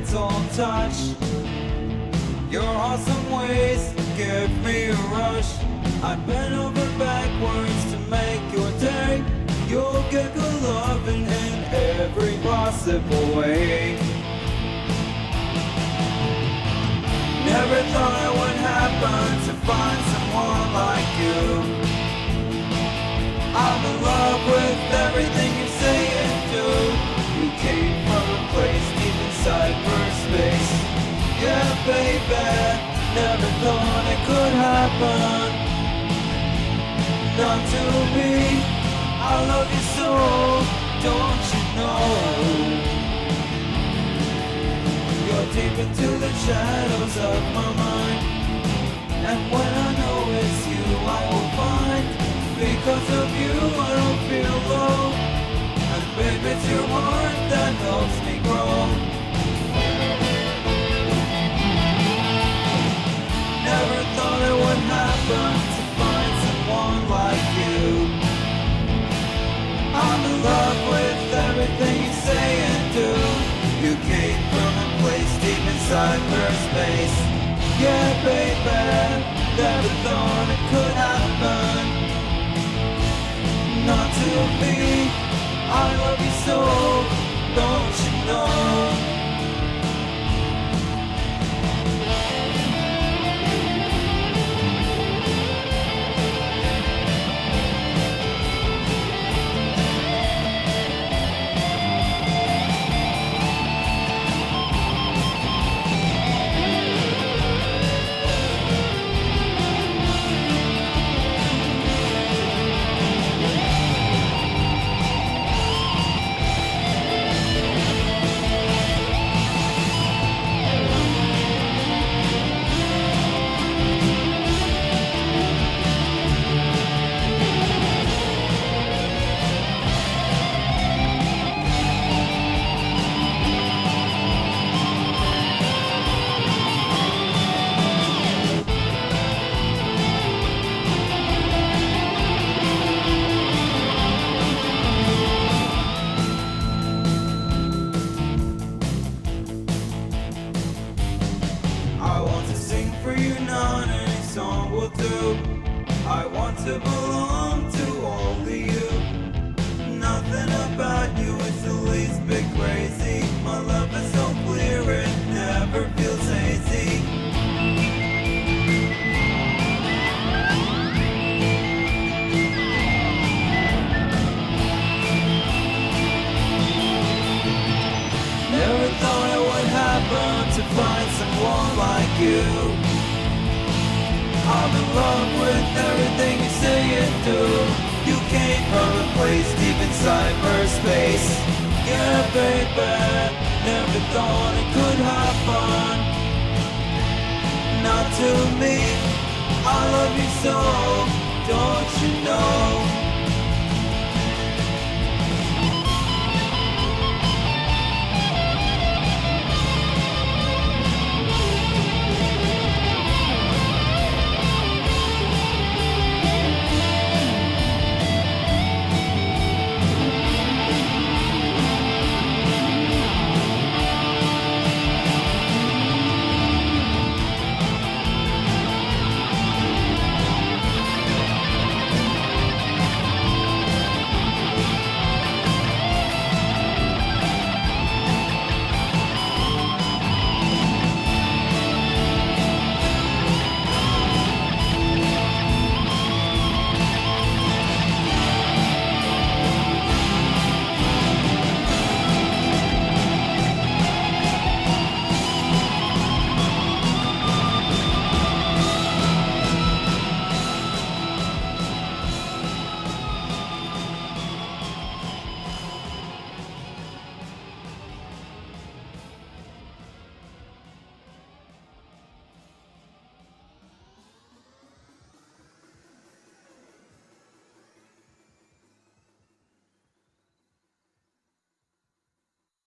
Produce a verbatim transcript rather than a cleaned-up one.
gentle touch. Your awesome ways give me a rush. I bend over backwards to make your day. You'll get good loving in every possible way. Never thought it would happen to find someone like you. I'm in love with everything you say and do. You came from a place deep inside space. Yeah, baby, never thought it could happen. Not to me, I love you so, don't you know? You're deep into the shadows of my mind, and when I know it's you I will find. Because of you I don't feel low, and baby it's your heart that helps me grow. Never thought it would happen to find someone like you. I'm in love with everything you say and do. You came from a place deep inside space. Yeah, baby, never thought it could happen. Not to me, I love you so, don't you know? I want to belong to only you. Nothing about you is the least bit crazy. My love is so clear it never feels hazy. Never thought it would happen to find someone like you. I'm in love with everything you say and do. You came from a place deep inside space. Yeah, baby, never thought it could happen. Not to me, I love you so, don't